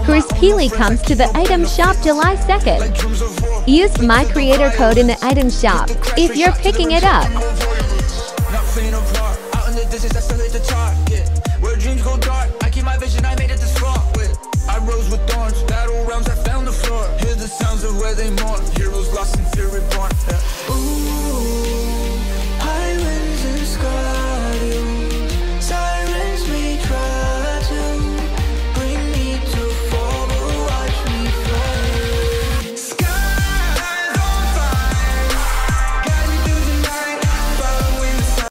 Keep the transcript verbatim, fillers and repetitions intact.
KAWSPEELY comes to the item shop July second. Use my creator code in the item shop if you're picking it up.